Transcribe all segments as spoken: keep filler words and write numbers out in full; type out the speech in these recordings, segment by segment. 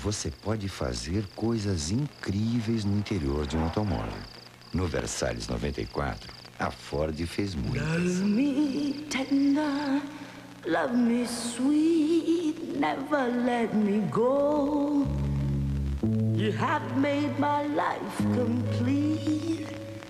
você pode fazer coisas incríveis no interior de um automóvel. No Versalhes noventa e quatro, a Ford fez muitas. Love me tender, love me sweet, never let me go. You have made my life complete.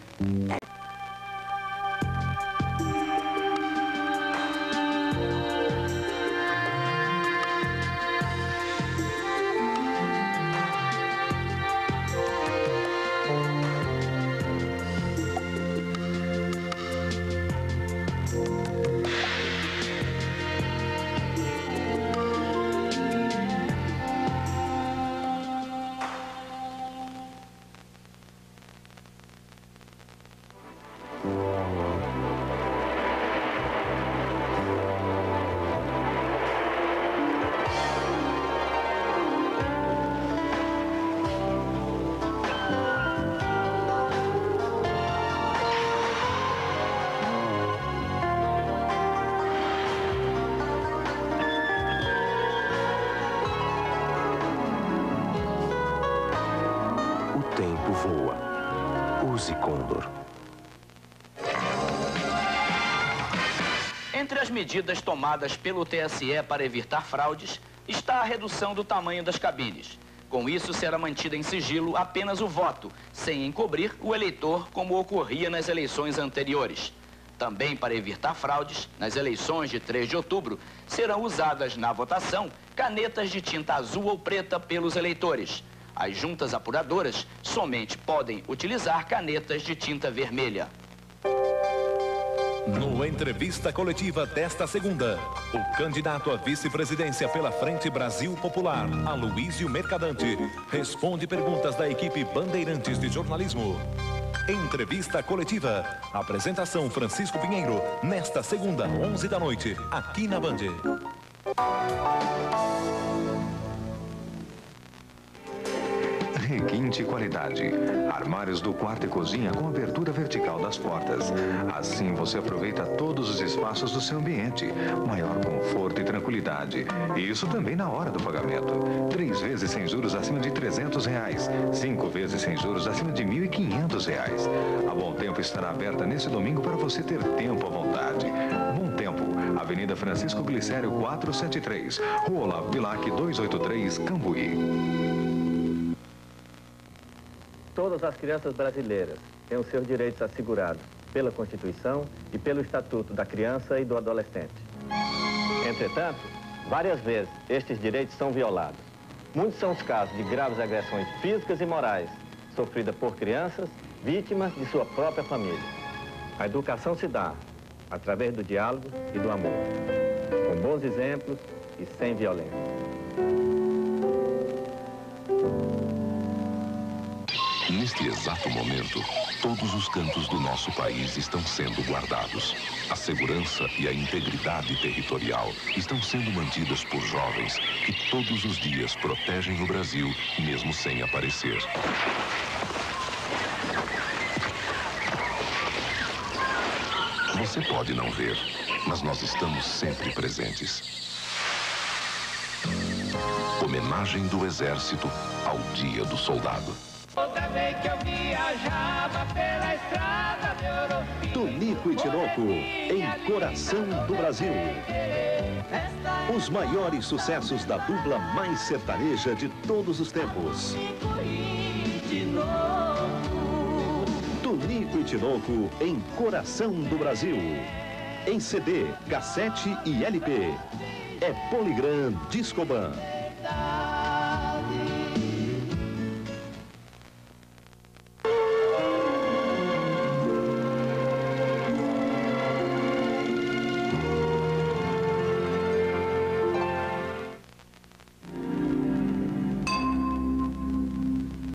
O tempo voa. Use Condor. Entre as medidas tomadas pelo T S E para evitar fraudes, está a redução do tamanho das cabines. Com isso, será mantida em sigilo apenas o voto, sem encobrir o eleitor, como ocorria nas eleições anteriores. Também para evitar fraudes, nas eleições de três de outubro, serão usadas na votação canetas de tinta azul ou preta pelos eleitores. As juntas apuradoras somente podem utilizar canetas de tinta vermelha. No Entrevista Coletiva desta segunda, o candidato à vice-presidência pela Frente Brasil Popular, Aloísio Mercadante, responde perguntas da equipe Bandeirantes de Jornalismo. Entrevista Coletiva. Apresentação Francisco Pinheiro, nesta segunda, onze da noite, aqui na Band. Requinte Qualidade. Armários do quarto e cozinha com abertura vertical das portas. Assim você aproveita todos os espaços do seu ambiente. Maior conforto e tranquilidade. E isso também na hora do pagamento. Três vezes sem juros acima de trezentos reais. Cinco vezes sem juros acima de mil e quinhentos reais. A Bom Tempo estará aberta nesse domingo para você ter tempo à vontade. Bom Tempo, Avenida Francisco Glicério quatrocentos e setenta e três, Rua Olavo Bilac duzentos e oitenta e três, Cambuí. Todas as crianças brasileiras têm os seus direitos assegurados pela Constituição e pelo Estatuto da Criança e do Adolescente. Entretanto, várias vezes estes direitos são violados. Muitos são os casos de graves agressões físicas e morais sofridas por crianças vítimas de sua própria família. A educação se dá através do diálogo e do amor, com bons exemplos e sem violência. Neste exato momento, todos os cantos do nosso país estão sendo guardados. A segurança e a integridade territorial estão sendo mantidas por jovens que todos os dias protegem o Brasil, mesmo sem aparecer. Você pode não ver, mas nós estamos sempre presentes. Homenagem do Exército ao Dia do Soldado. Outra vez que eu viajava pela estrada de Ouro Fino. Tonico e Tinoco, em Coração do Brasil. Os maiores sucessos da dupla mais sertaneja de todos os tempos. Tonico e Tinoco, em Coração do Brasil. Em C D, cassete e L P. É Poligram Discoban.